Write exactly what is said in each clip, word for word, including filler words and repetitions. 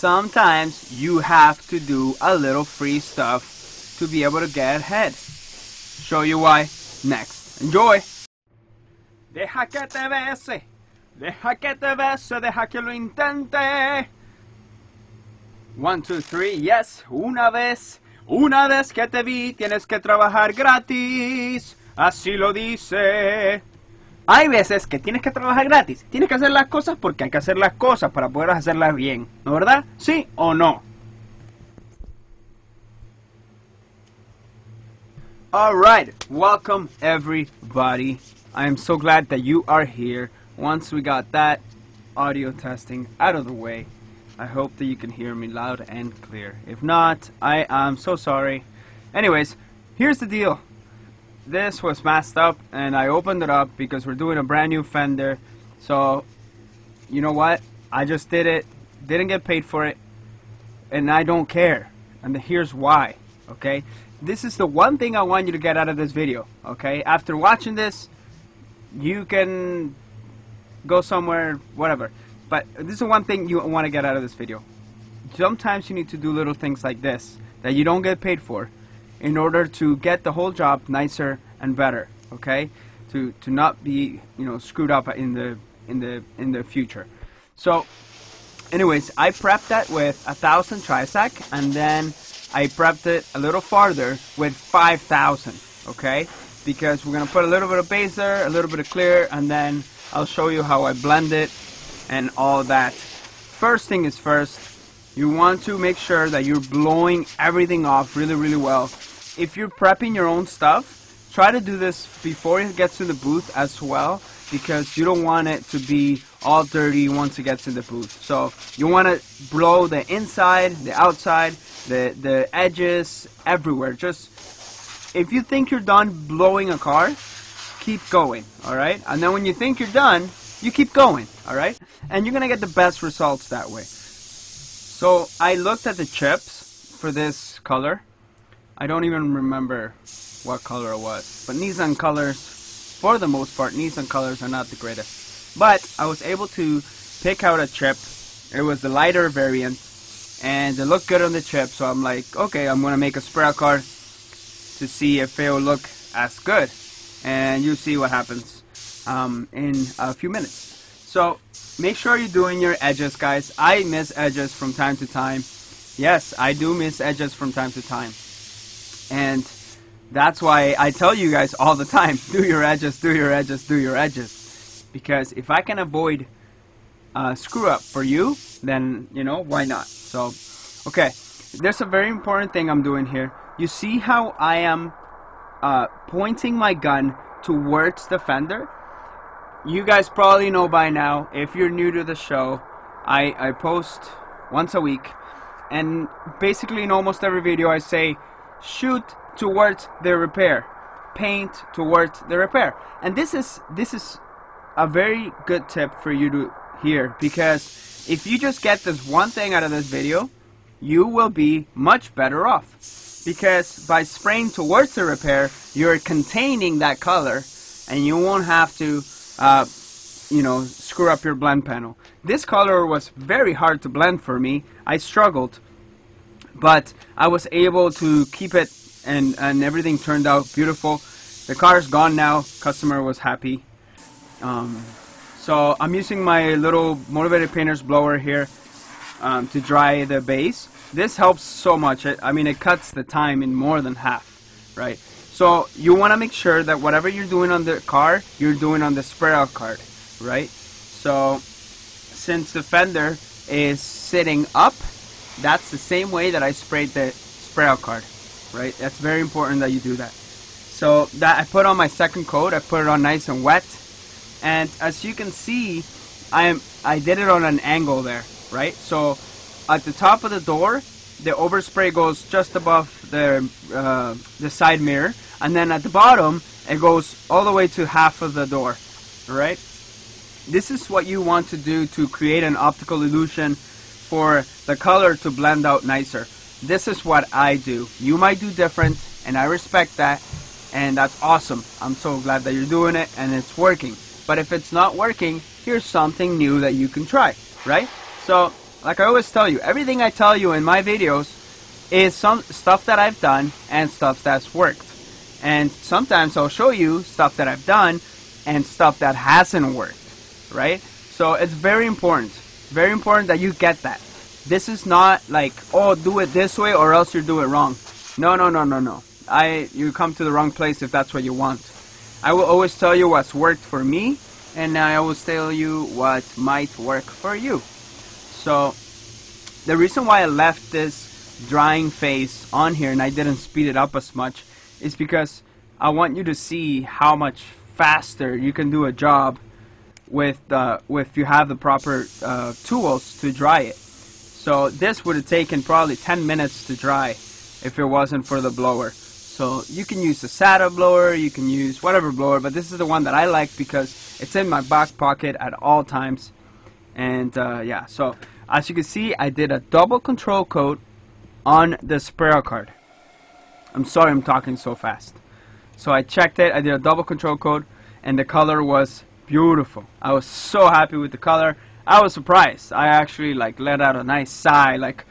sometimes you have to do a little free stuff to be able to get ahead. Show you why next. Enjoy. Deja que te bese, deja que te bese, deja que lo intente. One, two, three, yes, una vez, una vez que te vi, tienes que trabajar gratis, así lo dice. Hay veces que tienes que trabajar gratis, tienes que hacer las cosas porque hay que hacer las cosas para poder hacerlas bien, ¿no verdad? ¿Sí o no? Alright, welcome everybody. I am so glad that you are here. Once we got that audio testing out of the way, I hope that you can hear me loud and clear. If not, I am so sorry. Anyways, here's the deal. This was messed up and I opened it up because we're doing a brand new fender. So, you know what? I just did it, didn't get paid for it, and I don't care. And here's why, okay? This is the one thing I want you to get out of this video, okay? After watching this, you can go somewhere, whatever. But this is the one thing you want to get out of this video. Sometimes you need to do little things like this that you don't get paid for in order to get the whole job nicer and better, okay? To to not be, you know, screwed up in the in the in the future. So anyways, I prepped that with a thousand Trisac, and then I prepped it a little farther with five thousand, okay? Because we're gonna put a little bit of base there, a little bit of clear, and then I'll show you how I blend it and all that. First thing is first, you want to make sure that you're blowing everything off really, really well. If you're prepping your own stuff, try to do this before it gets to the booth as well, because you don't want it to be all dirty once it gets in the booth. So you want to blow the inside, the outside, the, the edges, everywhere. Just if you think you're done blowing a car, keep going, alright? And then when you think you're done, you keep going, alright? And you're gonna get the best results that way. So I looked at the chips for this color. I don't even remember what color it was, but Nissan colors, for the most part, Nissan colors are not the greatest. But I was able to pick out a chip. It was the lighter variant, and it looked good on the chip, so I'm like, okay, I'm gonna make a spray card to see if it will look as good, and you see what happens um, in a few minutes. So make sure you're doing your edges, guys. I miss edges from time to time. Yes, I do miss edges from time to time, and that's why I tell you guys all the time, do your edges, do your edges, do your edges, because if I can avoid a screw up for you, then, you know, why not? So okay, there's a very important thing I'm doing here. You see how I am uh, pointing my gun towards the fender? You guys probably know by now, if you're new to the show, I, I post once a week, and basically in almost every video I say, shoot towards the repair, paint towards the repair. And this is, this is a very good tip for you to hear, because if you just get this one thing out of this video, you will be much better off. Because by spraying towards the repair, you're containing that color, and you won't have to, uh, you know, screw up your blend panel. This color was very hard to blend for me. I struggled, but I was able to keep it, and, and everything turned out beautiful. The car's gone now. Customer was happy. Um, so I'm using my little Motivated Painters blower here um, to dry the base. This helps so much. It, I mean, it cuts the time in more than half, right? So you want to make sure that whatever you're doing on the car, you're doing on the spray out card, right? So since the fender is sitting up, that's the same way that I sprayed the spray out card, right? That's very important that you do that. So that I put on my second coat, I put it on nice and wet, and as you can see, I am I did it on an angle there, right? So at the top of the door, the overspray goes just above the uh, the side mirror, and then at the bottom it goes all the way to half of the door, right? This is what you want to do to create an optical illusion for the color to blend out nicer. This is what I do. You might do different, and I respect that, and that's awesome. I'm so glad that you're doing it and it's working. But if it's not working, here's something new that you can try, right? So like I always tell you, everything I tell you in my videos is some stuff that I've done and stuff that's worked. And sometimes I'll show you stuff that I've done and stuff that hasn't worked, right? So it's very important, very important that you get that. This is not like, oh, do it this way or else you do it wrong. No, no, no, no, no. I, you come to the wrong place if that's what you want. I will always tell you what's worked for me, and I always tell you what might work for you. So the reason why I left this drying phase on here and I didn't speed it up as much is because I want you to see how much faster you can do a job with uh, if you have the proper uh, tools to dry it. So this would have taken probably ten minutes to dry if it wasn't for the blower. So you can use the S A T A blower, you can use whatever blower, but this is the one that I like because it's in my back pocket at all times. And uh, yeah, so as you can see, I did a double control coat on the sprayer card. I'm sorry I'm talking so fast. So I checked it, I did a double control coat, and the color was beautiful. I was so happy with the color. I was surprised. I actually like let out a nice sigh, like,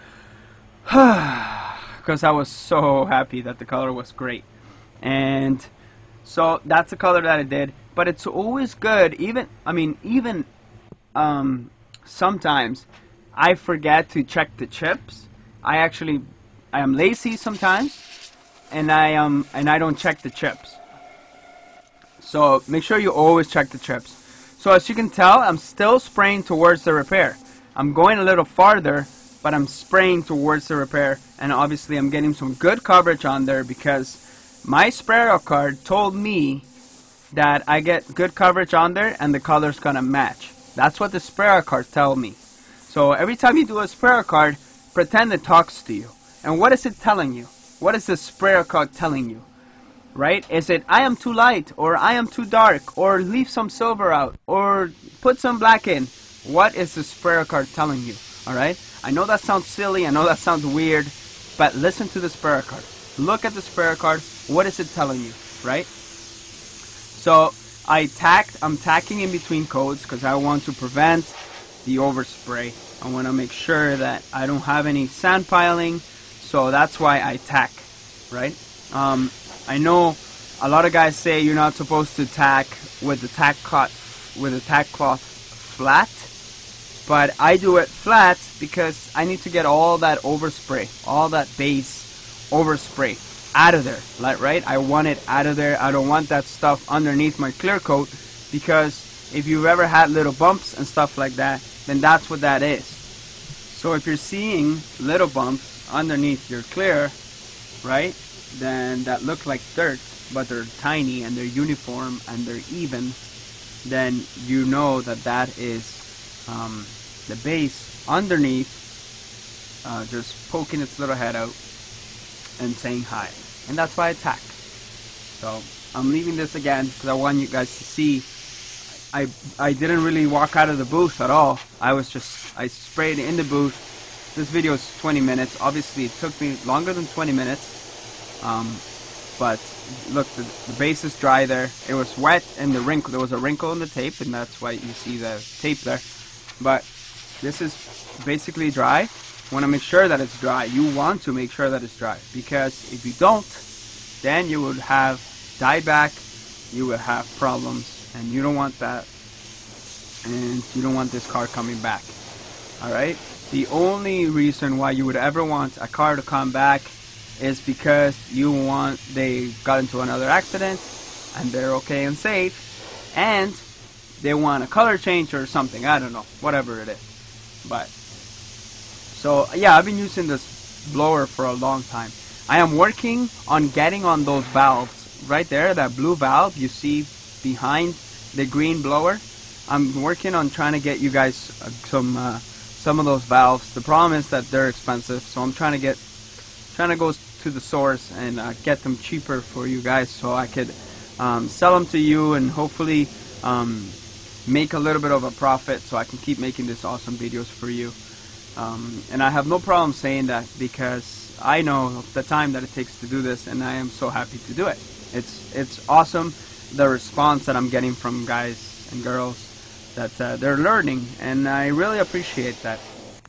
because I was so happy that the color was great. And so that's the color that I did. But it's always good, even, I mean, even um, sometimes I forget to check the chips. I actually, I am lazy sometimes, and I um and I don't check the chips. So make sure you always check the chips. So as you can tell, I'm still spraying towards the repair. I'm going a little farther, but I'm spraying towards the repair, and obviously I'm getting some good coverage on there because my sprayer card told me that I get good coverage on there and the color's gonna match. That's what the sprayer card tell me. So every time you do a sprayer card, pretend it talks to you. And what is it telling you? What is the sprayer card telling you? Right? Is it, I am too light, or I am too dark, or leave some silver out, or put some black in? What is the sprayer card telling you? Alright? I know that sounds silly, I know that sounds weird, but listen to the sprayer card. Look at the sprayer card. What is it telling you? Right? So I tacked, I'm tacking in between coats because I want to prevent the overspray. I want to make sure that I don't have any sand piling, so that's why I tack, right? Um, I know a lot of guys say you're not supposed to tack with the tack cloth with the tack cloth flat, but I do it flat because I need to get all that overspray, all that base overspray out of there, like, right? I want it out of there. I don't want that stuff underneath my clear coat, because if you've ever had little bumps and stuff like that, then that's what that is. So if you're seeing little bumps underneath your clear, right, then that look like dirt, but they're tiny and they're uniform and they're even, then you know that that is um, the base underneath uh, just poking its little head out and saying hi. And that's why I tack. So I'm leaving this again because I want you guys to see. I I didn't really walk out of the booth at all. I was just, I sprayed in the booth. This video is twenty minutes. Obviously it took me longer than twenty minutes. Um, but look, the, the base is dry there. It was wet and the wrinkle, there was a wrinkle in the tape, and that's why you see the tape there. But this is basically dry. You want to make sure that it's dry. You want to make sure that it's dry, because if you don't, then you would have dieback, you will have problems. And you don't want that, and you don't want this car coming back. Alright? The only reason why you would ever want a car to come back is because you want, they got into another accident and they're okay and safe, and they want a color change or something. I don't know, whatever it is. But so yeah, I've been using this blower for a long time. I am working on getting on those valves right there, that blue valve you see behind the green blower. I'm working on trying to get you guys uh, some uh, some of those valves. The problem is that they're expensive, so I'm trying to get trying to go to the source and uh, get them cheaper for you guys, so I could um, sell them to you and hopefully um, make a little bit of a profit, so I can keep making these awesome videos for you. Um, and I have no problem saying that, because I know the time that it takes to do this, and I am so happy to do it. It's it's awesome, the response that I'm getting from guys and girls, that uh, they're learning, and I really appreciate that.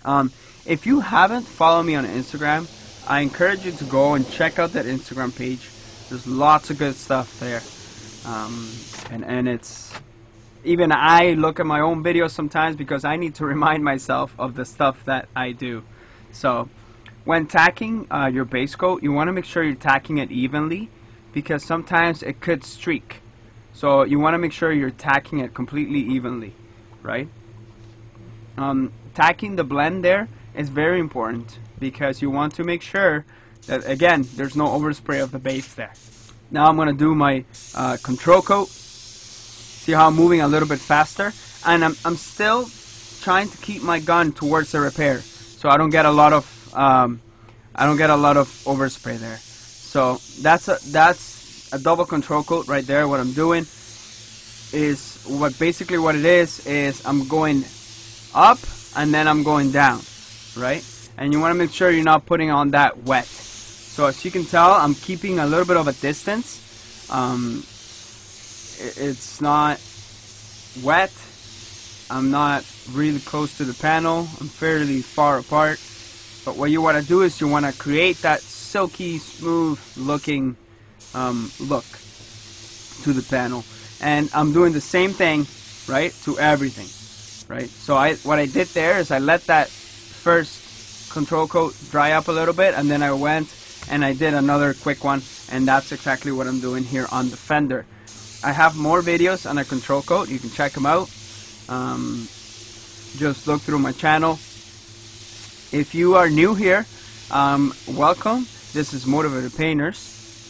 Um, if you haven't followed me on Instagram, I encourage you to go and check out that Instagram page. There's lots of good stuff there. Um, and, and it's... Even I look at my own videos sometimes because I need to remind myself of the stuff that I do. So, when tacking uh, your base coat, you want to make sure you're tacking it evenly because sometimes it could streak. So you want to make sure you're tacking it completely evenly, right? Um, tacking the blend there is very important because you want to make sure that, again, there's no overspray of the base there. Now I'm going to do my uh, control coat. See how I'm moving a little bit faster? And I'm, I'm still trying to keep my gun towards the repair so I don't get a lot of um, I don't get a lot of overspray there. So that's a, that's a double control coat right there. What I'm doing is what basically what it is is I'm going up and then I'm going down, right? And you want to make sure you're not putting on that wet. So as you can tell, I'm keeping a little bit of a distance. Um, it, it's not wet. I'm not really close to the panel. I'm fairly far apart. But what you want to do is you want to create that silky, smooth looking um, look to the panel. And I'm doing the same thing, right, to everything, right? So I, what I did there is I let that first control coat dry up a little bit, and then I went and I did another quick one, and that's exactly what I'm doing here on the fender. I have more videos on a control coat. You can check them out. Um, just look through my channel. If you are new here, um, welcome. This is Motivated Painters.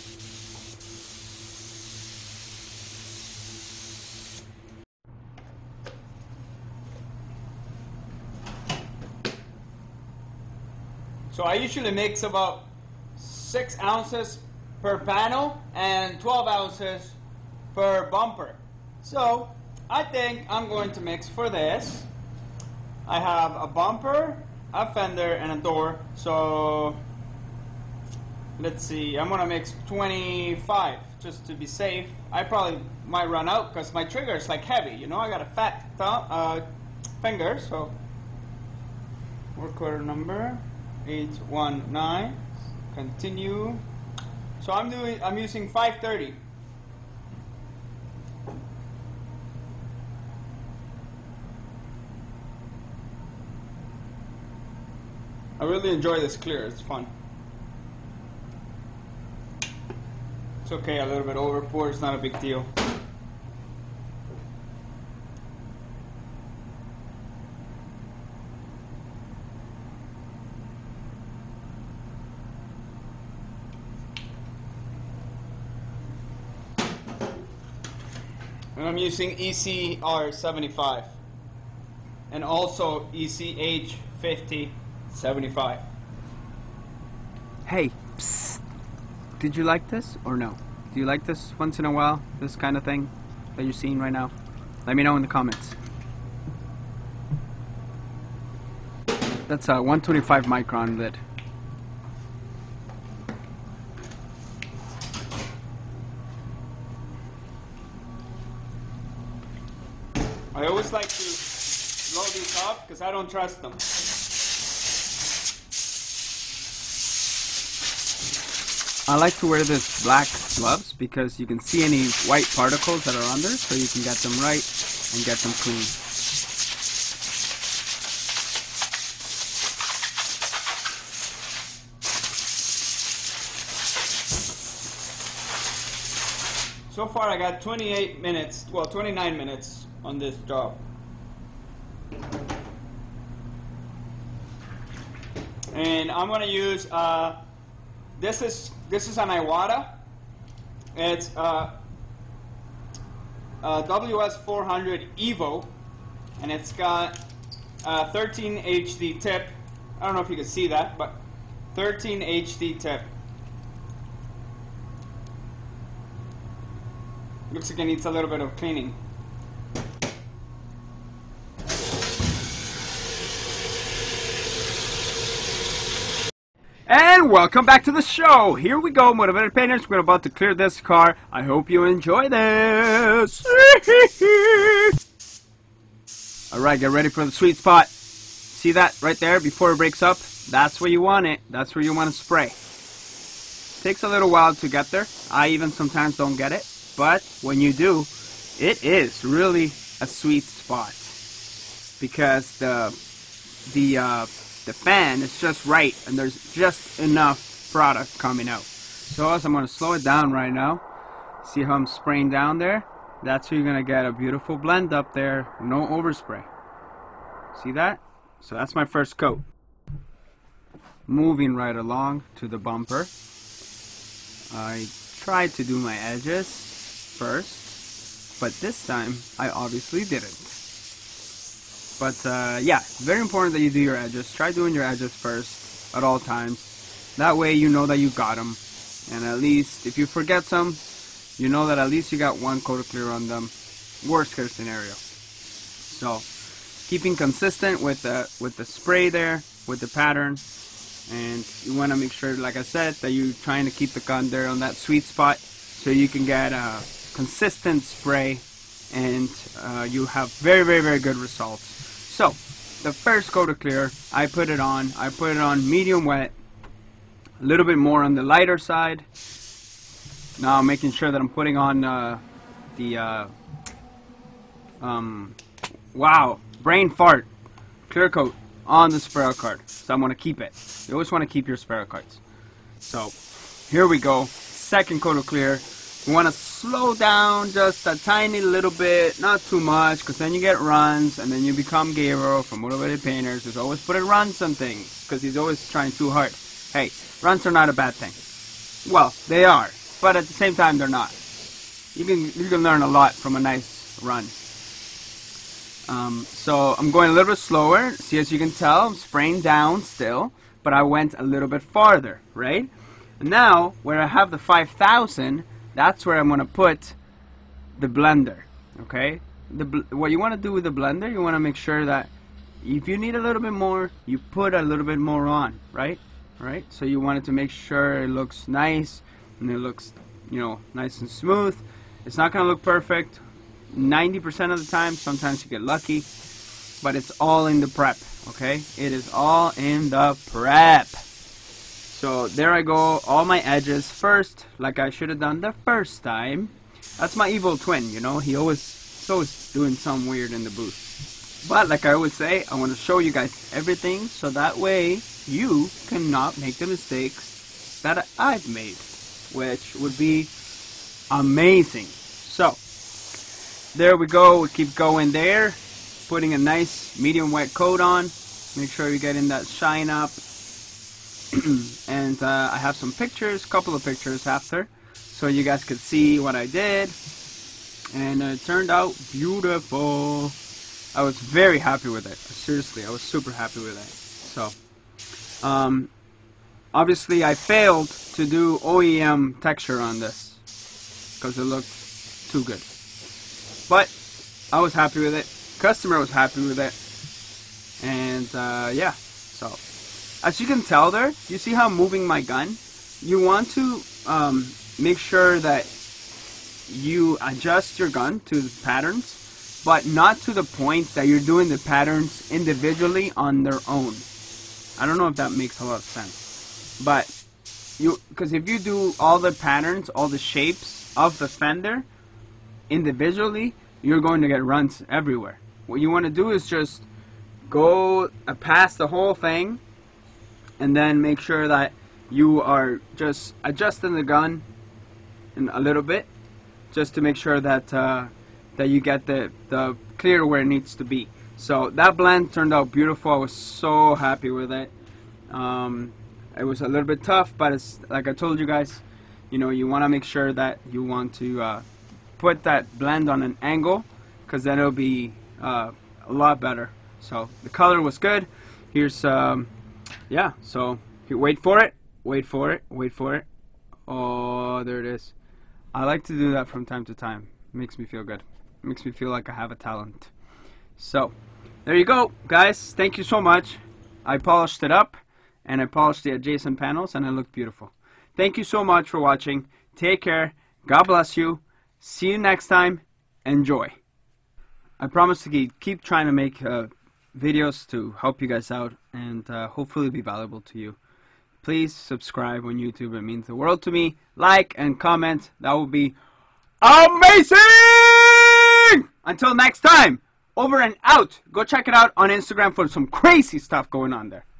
So I usually mix about six ounces per panel and twelve ounces per bumper. So I think I'm going to mix for this. I have a bumper, a fender, and a door. So let's see, I'm gonna mix twenty-five just to be safe. I probably might run out because my trigger is like heavy, you know. I got a fat thumb, uh, finger, so work order number eight one nine. Continue. So I'm doing. I'm using five thirty. I really enjoy this clear. It's fun. It's okay. A little bit over pour. It's not a big deal. And I'm using E C R seventy-five and also E C H fifty seventy-five. Hey, psst. Did you like this or no? Do you like this once in a while, this kind of thing that you're seeing right now? Let me know in the comments. That's a one twenty-five micron lid. I always like to blow these off because I don't trust them. I like to wear this black gloves because you can see any white particles that are under, so you can get them right and get them clean. So far I got twenty-eight minutes, well twenty-nine minutes on this job. And I'm going to use, uh, this is this is an Iwata. It's uh, a W S four hundred Evo, and it's got a thirteen H D tip. I don't know if you can see that, but thirteen H D tip. Looks like it needs a little bit of cleaning. And welcome back to the show. Here we go, Motivated Painters. We're about to clear this car. I hope you enjoy this. Alright, get ready for the sweet spot. See that right there before it breaks up? That's where you want it. That's where you want to spray. Takes a little while to get there. I even sometimes don't get it, but when you do, it is really a sweet spot because the the uh, the fan is just right and there's just enough product coming out. So as I'm going to slow it down right now. See how I'm spraying down there? That's how you're going to get a beautiful blend up there. No overspray. See that? So that's my first coat. Moving right along to the bumper. I tried to do my edges first, but this time I obviously didn't. But uh, yeah, very important that you do your edges. Try doing your edges first at all times. That way you know that you got them. And at least if you forget some, you know that at least you got one coat of clear on them. Worst case scenario. So keeping consistent with the with the spray there, with the pattern, and you want to make sure, like I said, that you're trying to keep the gun there on that sweet spot so you can get a consistent spray and uh, you have very very very good results. So the first coat of clear, I put it on. I put it on medium wet, a little bit more on the lighter side. Now I'm making sure that I'm putting on uh, the uh, um, wow, brain fart clear coat on the Sparrow card. So I'm going to keep it. You always want to keep your Sparrow cards. So here we go. Second coat of clear. You want to slow down just a tiny little bit, not too much, because then you get runs and then you become Gabriel from Motivated Painters, who's always putting runs on things because he's always trying too hard. Hey, runs are not a bad thing. Well, they are, but at the same time they're not. You can you can learn a lot from a nice run. Um, so I'm going a little bit slower. See, as you can tell, I'm spraying down still, but I went a little bit farther, right? And now, where I have the five thousand, that's where I'm going to put the blender, okay? The bl what you want to do with the blender, you want to make sure that if you need a little bit more, you put a little bit more on, right? Right? So you want it to make sure it looks nice, and it looks, you know, nice and smooth. It's not going to look perfect ninety percent of the time. Sometimes you get lucky, but it's all in the prep, okay? It is all in the prep. So there I go, all my edges first, like I should have done the first time. That's my evil twin, you know, he always, he's always doing something weird in the booth. But like I always say, I want to show you guys everything so that way you cannot make the mistakes that I've made, which would be amazing. So there we go, we keep going there, putting a nice medium wet coat on. Make sure you're getting that shine up. And uh, I have some pictures, couple of pictures after, so you guys could see what I did. And uh, it turned out beautiful. I was very happy with it. Seriously, I was super happy with it. So, um, obviously I failed to do O E M texture on this because it looked too good. But I was happy with it. Customer was happy with it. And uh, yeah, so as you can tell there, you see how I'm moving my gun? You want to um, make sure that you adjust your gun to the patterns, but not to the point that you're doing the patterns individually on their own. I don't know if that makes a lot of sense. But you, because if you do all the patterns, all the shapes of the fender individually, you're going to get runs everywhere. What you want to do is just go uh, past the whole thing and then make sure that you are just adjusting the gun in a little bit just to make sure that uh, that you get the, the clear where it needs to be. So that blend turned out beautiful. I was so happy with it. Um, it was a little bit tough, but it's like I told you guys, you know, you want to make sure that you want to uh, put that blend on an angle, because then it'll be uh, a lot better. So the color was good. Here's um, yeah, so here, wait for it, wait for it, wait for it. Oh, there it is. I like to do that from time to time. It makes me feel good. It makes me feel like I have a talent. So there you go, guys. Thank you so much. I polished it up and I polished the adjacent panels and it looked beautiful. Thank you so much for watching. Take care. God bless you. See you next time. Enjoy. I promise to keep, keep trying to make uh, videos to help you guys out and uh, hopefully be valuable to you. Please subscribe on YouTube. It means the world to me. Like and comment. That would be amazing! Until next time, over and out. Go check it out on Instagram for some crazy stuff going on there.